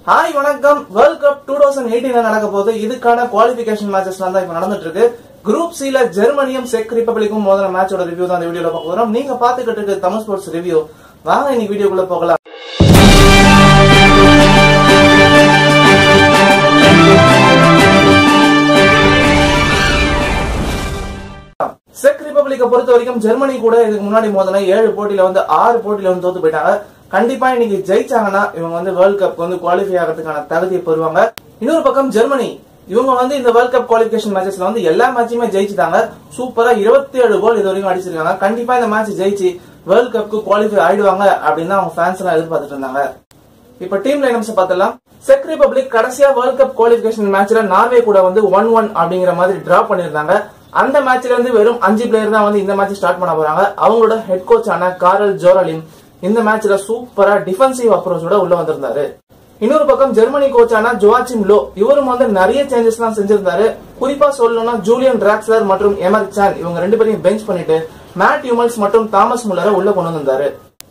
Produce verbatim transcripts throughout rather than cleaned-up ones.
Hi, வணக்கம். World Cup twenty eighteen நடக்க போகுது. இதுக்கான குவாலிஃபிகேஷன் மேட்சஸ் தான் இப்ப நடந்துட்டு இருக்கு. குரூப் சி ல ஜெர்மனியும் செக் ரிபப்ளிக்கும் மோதின மேட்சோட ரிவ்யூ தான் இந்த வீடியோல பார்க்க போறோம். நீங்க பாத்துக்கிட்டு இருக்க தமிழ் ஸ்போர்ட்ஸ் ரிவ்யூ. வாங்க இன்னைக்கு வீடியோக்குள்ள போகலாம். செக் ரிபப்ளிக்க பொறுத்த வரைக்கும் ஜெர்மனி கூட இதுக்கு முன்னாடி மோதின ஏழு போட்டியில வந்து ஆறு போட்டியில வந்து தோத்து போயிட்டாங்க. கண்டிப்பா இன்னைக்கு ஜெயிச்சாங்கன்னா இவங்க வந்து வேர்ல்ட் கப் வந்து குவாலிஃபை ஆகிறதுக்கான தகுதியை பெறுவாங்க. இன்னொரு பக்கம் ஜெர்மனி இவங்க வந்து இந்த வேர்ல்ட் கப் குவாலிஃபிகேஷன் மேட்சஸ்ல வந்து எல்லா மேட்சுமே ஜெயிச்சுட்டாங்க. சூப்பரா இருபத்தி ஏழு கோல் இது வரைக்கும் அடிச்சிருக்காங்க. கண்டிப்பா இந்த மேட்ச் ஜெயிச்சு வேர்ல்ட் கப்க்கு குவாலிஃபை ஆயிடுவாங்க அப்படின்னு அவங்க ஃபேன்ஸ் எல்லாம் எதிர்பார்த்துட்டு இருந்தாங்க. இப்ப டீம் லைனப்ஸ் பார்த்தலாம். செக் ரிபப்ளிக் கடைசியா வேர்ல்ட் கப் குவாலிஃபிகேஷன் மேட்ச்ல நார்வே கூட வந்து ஒன் ஒன் அப்படிங்கிற மாதிரி டிரா பண்ணிருந்தாங்க. அந்த மேட்ச்ல இருந்து வெறும் அஞ்சு பிளேயர் தான் வந்து இந்த மேட்ச் ஸ்டார்ட் பண்ண போறாங்க. அவங்களோட ஹெட் கோச் ஆன காரல் ஜோரலின் இந்த மேட்ச்ல சூப்பரா டிஃபென்சிவ் அப்ரோச்சோட உள்ள வந்திருந்தாரு. இன்னொரு பக்கம் ஜெர்மனி கோச்சான ஜோவாச்சிம் லோ இவரும் வந்து நிறைய சேஞ்சஸ் தான் செஞ்சிருந்தாரு. குறிப்பா சொல்லணும்னா ஜூலியன் டிராக்ஸ்லர் மற்றும் எமர் சான் இவங்க ரெண்டு பேரையும் பெஞ்ச் பண்ணிட்டு மேட் ஹியூமல்ஸ் மற்றும் தாமஸ் முல்லரை உள்ள கொண்டு வந்தாரு.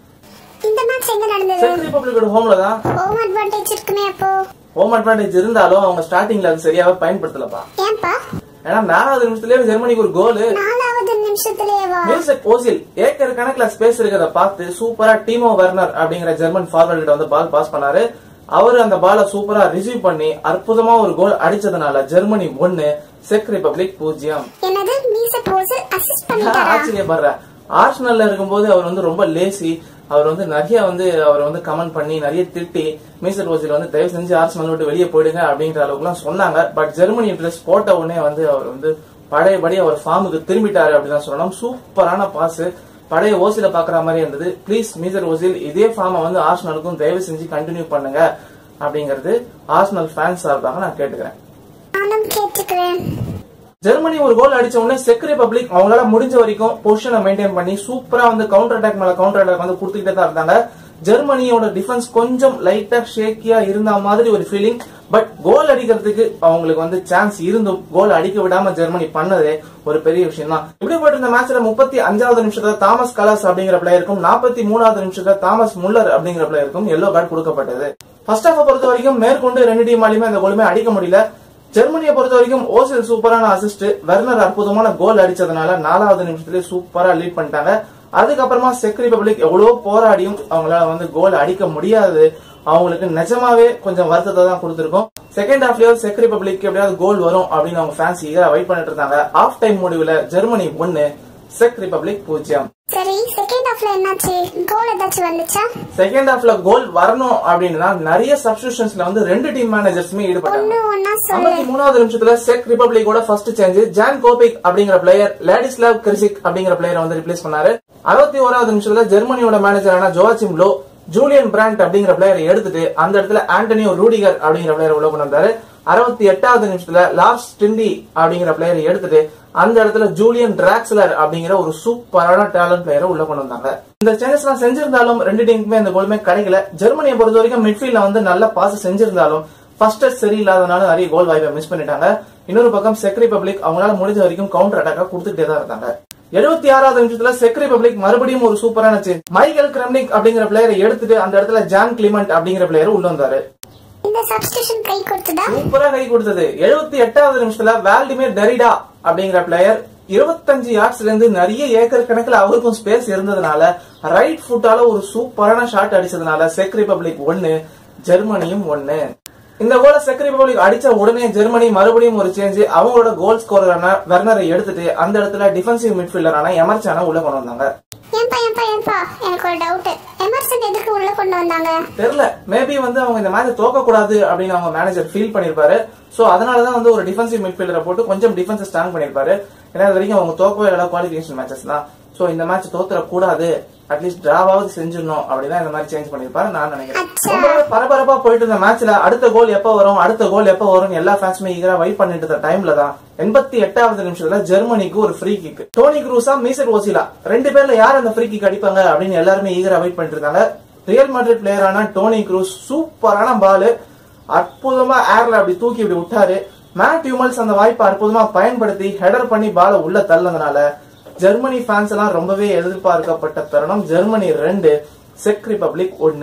இந்த மேட்ச் எங்க நடந்தது? செக் ரிபப்ளிக்கோட ஹோம்ல தான். ஹோம் அட்வான்டேஜ் இருக்குமே. அப்போ ஹோம் அட்வான்டேஜ் இருந்தாலும் அவங்க ஸ்டார்டிங்ல அது சரியாவே பயன்படுத்தலப்பா. ஏன்பா? ஏன்னா நாலாவது நிமிஷத்துலயே ஜெர்மனிக்கு ஒரு கோல். நாலாவது நிமிஷத்துலயேவா? மேசட் ஓசில் ஏக்கர் கணக்குல ஸ்பேஸ் இருக்கிறத பார்த்து சூப்பரா டீமோ வெர்னர் அப்படிங்கிற ஜெர்மன் ஃபார்வர்ட் கிட்ட வந்து பால் பாஸ் பண்ணாரு. அவரு அந்த பாலை சூப்பரா ரிசீவ் பண்ணி அற்புதமா ஒரு கோல் அடிச்சதுனால ஜெர்மனி ஒன்னு செக் ரிபப்ளிக் பூஜ்ஜியம். என்னது மேசட் ஓசில் அசிஸ்ட் பண்ணிட்டாரா? ஆச்சரியப்படுறேன். ஆர்சனல்ல இருக்கும்போது அவர் வந்து ரொம்ப லேசி. அவர் வந்து நிறைய வந்து அவர் வந்து கமெண்ட் பண்ணி நிறைய திட்டி மேசட் ஓசில் வந்து தயவு செஞ்சு ஆர்சனல் விட்டு வெளியே போயிடுங்க அப்படின்ற அளவுக்கு எல்லாம் சொன்னாங்க. பட் ஜெர்மனி ட்ரெஸ் போட்ட உடனே வந்து அவர் வந்து பழையபடி அவர் ஃபார்முக்கு திரும்பிட்டாரு அப்படின்னு சொல்லணும். சூப்பரான பாஸ் பழைய ஓசில பாக்குற மாதிரி இருந்தது. பிளீஸ் மேசட் ஓசில் இதே ஃபார்மை வந்து ஆர்சனலுக்கும் தயவு செஞ்சு கண்டினியூ பண்ணுங்க அப்படிங்கறது ஆர்சனல் ஃபேன்ஸ் சார்பாக நான் கேட்டுக்கிறேன். நானும் கேட்டுக்கிறேன். ஜெர்மனி ஒரு கோல் அடிச்ச உடனே செக் ரிபப்ளிக் அவங்களால முடிஞ்ச வரைக்கும் பொசிஷனை மெயின்டைன் பண்ணி சூப்பரா வந்து கவுண்டர் அட்டாக் மேல கவுண்டர் அட்டாக் வந்து கொடுத்துக்கிட்டே தான் இருந்தாங்க. ஜெர்மனியோட டிஃபென்ஸ் கொஞ்சம் லைட்டா ஷேக்கியா இருந்த மாதிரி ஒரு ஃபீலிங். பட் கோல் அடிக்கிறதுக்கு அவங்களுக்கு வந்து சான்ஸ் இருந்தும் கோல் அடிக்க விடாம ஜெர்மனி பண்ணதே ஒரு பெரிய விஷயம் தான். இப்படி போட்டு இந்த மேட்ச்ல முப்பத்தி அஞ்சாவது நிமிஷத்துல தாமஸ் கலாஸ் அப்படிங்கிற பிளேயருக்கும் நாற்பத்தி மூணாவது நிமிஷத்துல தாமஸ் முல்லர் அப்படிங்கிற பிளேயருக்கும் எல்லோ கார்டு கொடுக்கப்பட்டது. ஃபர்ஸ்ட் ஹாஃப் பொறுத்த வரைக்கும் மேற்கொண்டு ரெண்டு டீமாலையுமே அந்த கோலுமே அடிக்க முடியல. ஜெர்மனியை பொறுத்த வரைக்கும் ஓசில் சூப்பரான அசிஸ்ட், வெர்னர் அற்புதமான கோல் அடிச்சதுனால நாலாவது நிமிஷத்துலேயே சூப்பரா லீட் பண்ணிட்டாங்க. அதுக்கப்புறமா செக் ரிபப்ளிக் எவ்வளவு போராடியும் அவங்களால வந்து கோல் அடிக்க முடியாது. அவங்களுக்கு நிஜமாவே கொஞ்சம் வருத்தத்தை தான் கொடுத்திருக்கும். செகண்ட் ஹாஃப்லயே செக் ரிபப்ளிக் எப்படியாவது கோல் வரும் அப்படின்னு அவங்க ஃபேன்ஸ் ஈகரா வெயிட் பண்ணிட்டு இருந்தாங்க. ஆஃப் டைம் முடிவுல ஜெர்மனி ஒன்னு செக் ரிபப்ளிக் பூஜ்ஜியம். சரி, செகண்ட் ஹாஃப்ல என்னாச்சு? கோல் ஏதாச்சும் வந்துச்சா? செகண்ட் ஹாஃப்ல கோல் வரணும் அப்படின்னா நிறைய சப்ஸ்டிடியூஷன்ஸ்ல வந்து ரெண்டு டீம் மேனேஜர்ஸுமே ஈடுபட்டாங்க. ஐம்பத்தி மூணாவது நிமிஷத்துல செக் ரிபப்ளிக்கோட ஃபர்ஸ்ட் சேஞ்ச் ஜான் கோபிக் அப்படிங்கிற பிளேயர் லாடிஸ்லாவ் கிரிசிக் அப்படிங்கிற பிளேயரை வந்து ரிப்ளேஸ் பண்ணாரு. அறுபத்தி ஓராவது நிமிஷத்துல ஜெர்மனியோட மேனேஜரான ஜோவாச்சிம் லோ ஜூலியன் பிராண்ட் அப்படிங்கிற பிளேயரை எடுத்துட்டு அந்த இடத்துல ஆண்டனியோ ரூடிகர் அப்படிங்கிற பிளேயரை உள்ள கொண்டு வந்தாரு. அறுபத்தி எட்டாவது நிமிஷத்துல லார்ஸ் டிண்டி அப்படிங்கிற பிளேயரை எடுத்துட்டு அந்த இடத்துல ஜூலியன் டிராக்ஸ்லர் அப்படிங்கிற ஒரு சூப்பரான டேலண்ட் பிளேயரை உள்ள கொண்டு வந்தாங்க. இந்த சேஞ்சஸ் எல்லாம் செஞ்சிருந்தாலும் ரெண்டு டீமுக்குமே அந்த கோலுமே கிடைக்கல. ஜெர்மனியை பொறுத்த வரைக்கும் மிட்ஃபீல்ட்ல வந்து நல்ல பாஸ் செஞ்சிருந்தாலும் ஃபர்ஸ்ட் சரியில்லாதனால நிறைய கோல் வாய்ப்பை மிஸ் பண்ணிட்டாங்க. இன்னொரு பக்கம் செக் ரிபப்ளிக் அவங்களால முடிஞ்ச வரைக்கும் கவுண்டர் அட்டாக்கா கொடுத்துட்டே தான் இருந்தாங்க. எழுபத்தி ஆறாவது நிமிஷத்துல செக் ரிபப்ளிக் மறுபடியும் ஒரு சூப்பரான சேஞ்ச் மைக்கேல் கிரெம்னிக் அப்படிங்கிற பிளேயரை எடுத்துட்டு அந்த இடத்துல ஜான் கிளிமெண்ட் அப்படிங்கிற பிளேயர் உள்ள வந்தாரு. இந்த சப்ஸ்டிடியூஷன் கை கொடுத்ததா? சூப்பரா கை கொடுத்தது. எழுபத்தி எட்டாவது நிமிஷத்துல வால்டிமிர் டெரிடா அப்படிங்கிற பிளேயர் இருபத்தஞ்சு யார்ட்ஸ்ல இருந்து நிறைய ஏக்கர் கணக்குல அவருக்கும் ஸ்பேஸ் இருந்ததுனால ரைட் ஃபுட்டால ஒரு சூப்பரான ஷாட் அடிச்சதுனால செக் ரிபப்ளிக் ஒன்னு ஜெர்மனியும் ஒன்னு. இந்த கோலை செக் ரிபப்ளிக் அடிச்ச உடனே ஜெர்மனி மறுபடியும் ஒரு சேஞ்ச் அவங்களோட கோல் ஸ்கோரரான வெர்னரை எடுத்துட்டு அந்த இடத்துல டிஃபென்சிவ் மிட்ஃபீல்டரான எமர் சானை உள்ள கொண்டு வந்தாங்க. ஏன்பா ஏன்பா ஏன்பா எனக்கு ஒரு டவுட். எமர்சன் எதுக்கு உள்ள கொண்டு வந்தாங்க தெரியல. மேபி வந்து அவங்க இந்த மேட்ச் தோக்க கூடாது அப்படின்னு அவங்க மேனேஜர் ஃபீல் பண்ணிருப்பாரு. சோ அதனாலதான் வந்து ஒரு டிஃபென்சிவ் மிட்ஃபீல்டரை போட்டு கொஞ்சம் டிஃபென்ஸ் ஸ்ட்ராங் பண்ணிருப்பாரு. ஏன்னா இது வரைக்கும் அவங்க தோக்கவே இல்லை குவாலிஃபிகேஷன் மேட்சஸ் தான். சோ இந்த மேட்ச் தோத்துற கூடாது, அட்லீஸ்ட் டிராவாவது செஞ்சிடணும் அப்படிதான் இந்த மாதிரி சேஞ்ச் பண்ணிருப்பாரு நான் நினைக்கிறேன். ரொம்ப பரபரப்பா போயிட்டு இருந்த மேட்ச்ல அடுத்த கோல் எப்ப வரும் அடுத்த கோல் எப்ப வரும் எல்லா ஃபேன்ஸுமே ஈகரா வெயிட் பண்ணிட்டு இருந்த டைம்ல தான் எண்பத்தி எட்டாவது நிமிஷத்துல ஜெர்மனிக்கு ஒரு ஃப்ரீ கிக். டோனி குரூஸா மீசட் ஓசிலா ரெண்டு பேர்ல யார் அந்த ஃப்ரீ கிக் அடிப்பாங்க அப்படின்னு எல்லாருமே ஈகரா வெயிட் பண்ணிட்டு இருந்தாங்க. ரியல் மேட்ரிட் பிளேயரான டோனி குரூஸ் சூப்பரான பால் அற்புதமா ஏர்ல அப்படி தூக்கி இப்படி விட்டாரு. மேட் ஹியூமல்ஸ் அந்த வாய்ப்பை அற்புதமா பயன்படுத்தி ஹெடர் பண்ணி பால உள்ள தள்ளதுனால ஜெர்மனி ஃபேன்ஸ் எல்லாம் ரொம்பவே எதிர்பார்க்கப்பட்ட தருணம். ஜெர்மனி ரெண்டு செக் ரிபப்ளிக் ஒன்னு.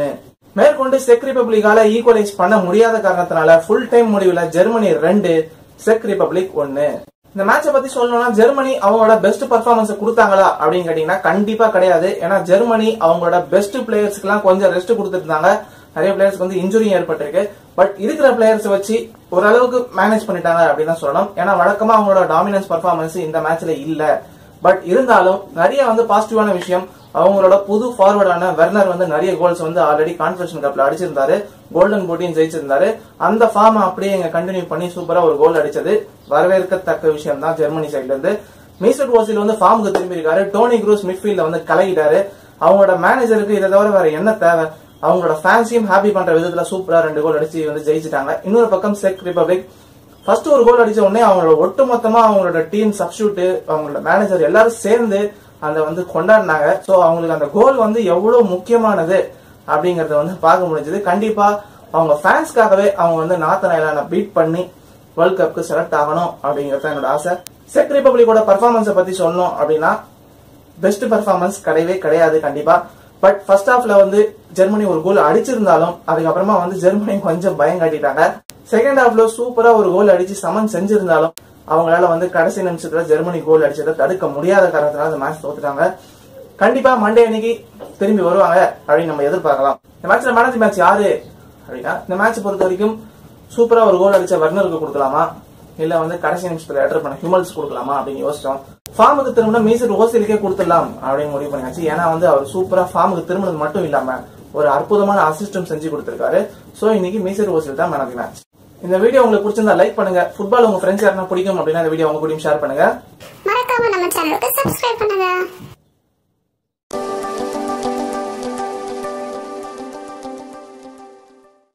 மேற்கொண்டு செக் ரிபப்ளிக்கால ஈக்குவலைஸ் பண்ண முடியாத காரணத்தினால ஃபுல் டைம் முடிவுல ஜெர்மனி ரெண்டு செக் ரிபப்ளிக் ஒன்னு. இந்த மேட்சை பத்தி சொல்லணும்னா ஜெர்மனி அவங்களோட பெஸ்ட் பர்ஃபார்மன்ஸ் கொடுத்தாங்களா அப்படின்னு கேட்டீங்கன்னா கண்டிப்பா கிடையாது. ஏன்னா ஜெர்மனி அவங்களோட பெஸ்ட் பிளேயர்ஸ்க்கு எல்லாம் கொஞ்சம் ரெஸ்ட் கொடுத்துட்டு இருந்தாங்க. நிறைய பிளேயர்ஸ்க்கு வந்து இன்ஜுரி ஏற்பட்டிருக்கு. பட் இருக்கிற பிளேயர்ஸ் வச்சு ஓரளவுக்கு மேனேஜ் பண்ணிட்டாங்க அப்படின்னு தான் சொல்லணும். ஏன்னா வழக்கமா அவங்களோட டாமினன்ஸ் பர்ஃபார்மன்ஸ் இந்த மேட்ச்ல இல்ல. பட் இருந்தாலும் நிறைய வந்து பாசிட்டிவான விஷயம், அவங்களோட புது ஃபார்வர்டான வெர்னர் வந்து நிறைய கோல்ஸ் வந்து ஆல்ரெடி கான்ஃபெடரேஷன் கப்ல அடிச்சிருந்தாரு, கோல்டன் பூட்டையும் ஜெயிச்சிருந்தாரு. அந்த ஃபார்ம் அப்படியே இங்க கண்டினியூ பண்ணி சூப்பரா ஒரு கோல் அடிச்சது வரவேற்கத்தக்க விஷயம் தான் ஜெர்மனி சைட்ல இருந்து. மீசட் ஓசில் வந்து ஃபார்முக்கு திரும்பி இருக்காரு. டோனி க்ரூஸ் மிட்ஃபீல்ட்ல வந்து கலகிட்டாரு. அவங்களோட மேனேஜருக்கு இதை தவிர வேற என்ன தேவை? அவங்களோட ஃபேன்ஸையும் ஹாப்பி பண்ற விதத்துல சூப்பரா ரெண்டு கோல் அடிச்சு வந்து ஜெயிச்சிட்டாங்க. இன்னொரு பக்கம் செக் ரிபப்ளிக் ஃபர்ஸ்ட் ஒரு கோல் அடிச்ச உடனே அவங்களோட ஒட்டுமொத்தமா அவங்களோட டீம் சப்ஸ்டியூட் அவங்களோட மேனேஜர் எல்லாரும் சேர்ந்து அந்த வந்து கொண்டாடினாங்க. சோ அவங்களுக்கு அந்த கோல் வந்து எவ்வளவு முக்கியமானது அப்படிங்கறத வந்து பார்க்க முடிஞ்சது. கண்டிப்பா அவங்க ஃபேன்ஸ்க்காகவே அவங்க வந்து நார்த்தன் ஐலாண்டை பீட் பண்ணி வேர்ல்ட் கப்க்கு செலக்ட் ஆகணும் அப்படிங்கறது என்னோட ஆசை. செக் ரிபப்ளிக்கோட பர்ஃபார்மன்ஸை பத்தி சொல்லணும் அப்படின்னா பெஸ்ட் பர்ஃபார்மன்ஸ் கிடையவே கிடையாது கண்டிப்பா. பட் ஃபர்ஸ்ட் ஹாஃப்ல வந்து ஜெர்மனி ஒரு கோல் அடிச்சிருந்தாலும் அதுக்கப்புறமா வந்து ஜெர்மனி கொஞ்சம் பயம் காட்டிட்டாங்க. செகண்ட் ஹாஃப்ல சூப்பரா ஒரு கோல் அடிச்சு சமன் செஞ்சிருந்தாலும் அவங்களால வந்து கடைசி நிமிஷத்துல ஜெர்மனி கோல் அடிச்சதை தடுக்க முடியாத காரணத்தினால அந்த மேட்ச் தோத்துட்டாங்க. கண்டிப்பா மண்டே அன்னைக்கு திரும்பி வருவாங்க அப்படின்னு நம்ம எதிர்பார்க்கலாம். இந்த மேட்ச்ல மேன் ஆஃப் தி மேட்ச் யாரு அப்படின்னா இந்த மேட்ச் பொறுத்த வரைக்கும் சூப்பரா ஒரு கோல் அடிச்ச வெர்னருக்கு கொடுக்கலாமா இல்ல வந்து கடைசி நிமிஷத்துல எட்டர் பண்ண ஹியூமல்ஸ் கொடுக்கலாமா அப்படின்னு யோசிச்சோம். ஃபார்முக்கு திரும்பினா மீசட் ஓசிலுக்கே கொடுத்துடலாம் அப்படின்னு முடிவு பண்ணியாச்சு. ஏன்னா வந்து அவர் சூப்பரா ஃபார்முக்கு திரும்பினது மட்டும் இல்லாம ஒரு அற்புதமான அசிஸ்டம் செஞ்சு கொடுத்திருக்காரு. சோ இன்னைக்கு மீசட் ஓசில் தான் மேன் ஆஃப் தி மேட்ச். இந்த வீடியோ உங்களுக்கு பிடிச்சிருந்தா லைக் பண்ணுங்க. ஃபுட்பால் உங்க ஃப்ரெண்ட்ஸ் யாருன்னா பிடிக்கும் அப்படின்னா இந்த வீடியோ உங்க கூட ஷேர் பண்ணுங்க. மறக்காம நம்ம சேனலுக்கு சப்ஸ்கிரைப் பண்ணுங்க.